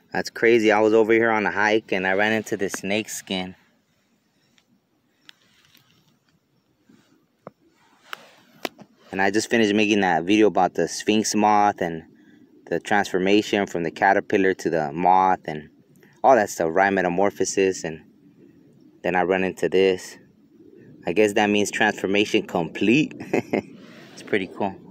That's crazy. I was over here on a hike and I ran into this snake skin. And I just finished making that video about the Sphinx moth and the transformation from the caterpillar to the moth and all that stuff, right? Metamorphosis. And then I run into this. I guess that means transformation complete. It's pretty cool.